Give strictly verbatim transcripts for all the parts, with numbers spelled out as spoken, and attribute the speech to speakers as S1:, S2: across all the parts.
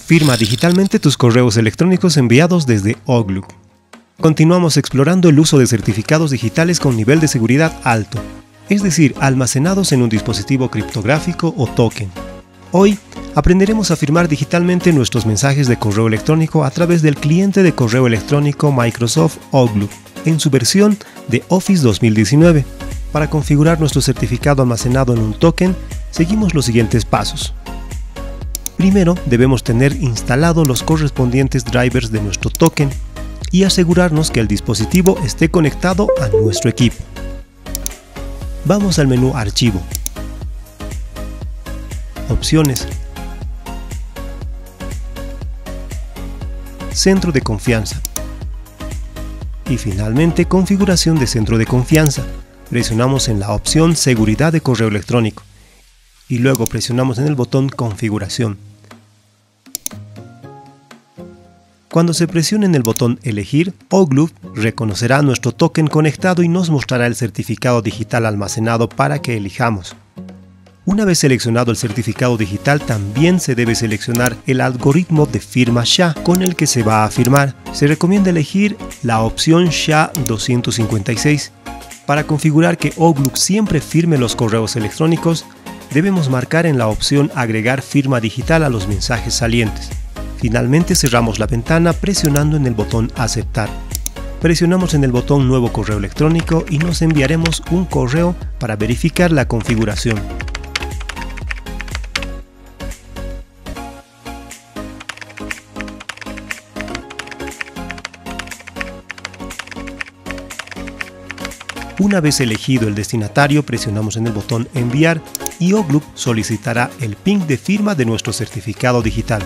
S1: Firma digitalmente tus correos electrónicos enviados desde Outlook. Continuamos explorando el uso de certificados digitales con nivel de seguridad alto, es decir, almacenados en un dispositivo criptográfico o token. Hoy aprenderemos a firmar digitalmente nuestros mensajes de correo electrónico a través del cliente de correo electrónico Microsoft Outlook en su versión de Office dos mil diecinueve. Para configurar nuestro certificado almacenado en un token, seguimos los siguientes pasos. Primero, debemos tener instalados los correspondientes drivers de nuestro token y asegurarnos que el dispositivo esté conectado a nuestro equipo. Vamos al menú Archivo, Opciones, Centro de confianza y finalmente Configuración de centro de confianza. Presionamos en la opción Seguridad de correo electrónico y luego presionamos en el botón Configuración. Cuando se presione en el botón Elegir, Outlook reconocerá nuestro token conectado y nos mostrará el certificado digital almacenado para que elijamos. Una vez seleccionado el certificado digital, también se debe seleccionar el algoritmo de firma S H A con el que se va a firmar. Se recomienda elegir la opción S H A doscientos cincuenta y seis. Para configurar que Outlook siempre firme los correos electrónicos, debemos marcar en la opción Agregar firma digital a los mensajes salientes. Finalmente cerramos la ventana presionando en el botón Aceptar. Presionamos en el botón Nuevo correo electrónico y nos enviaremos un correo para verificar la configuración. Una vez elegido el destinatario, presionamos en el botón Enviar y Outlook solicitará el ping de firma de nuestro certificado digital.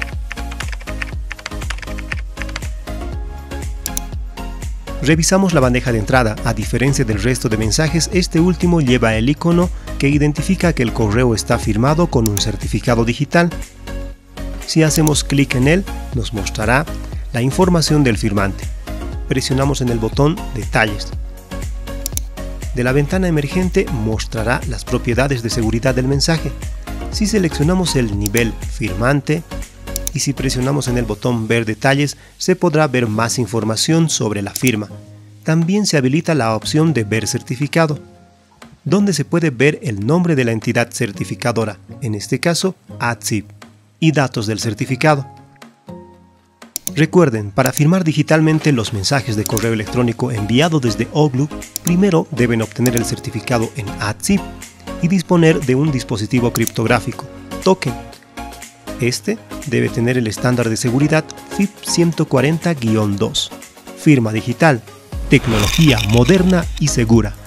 S1: Revisamos la bandeja de entrada. A diferencia del resto de mensajes, este último lleva el icono que identifica que el correo está firmado con un certificado digital. Si hacemos clic en él, nos mostrará la información del firmante. Presionamos en el botón Detalles. De la ventana emergente mostrará las propiedades de seguridad del mensaje. Si seleccionamos el nivel firmante y si presionamos en el botón Ver detalles, se podrá ver más información sobre la firma. También se habilita la opción de Ver certificado, donde se puede ver el nombre de la entidad certificadora, en este caso A T S I P, y datos del certificado. Recuerden, para firmar digitalmente los mensajes de correo electrónico enviado desde Outlook, primero deben obtener el certificado en A T S I P y disponer de un dispositivo criptográfico, token. Este debe tener el estándar de seguridad F I P ciento cuarenta guión dos. Firma digital, tecnología moderna y segura.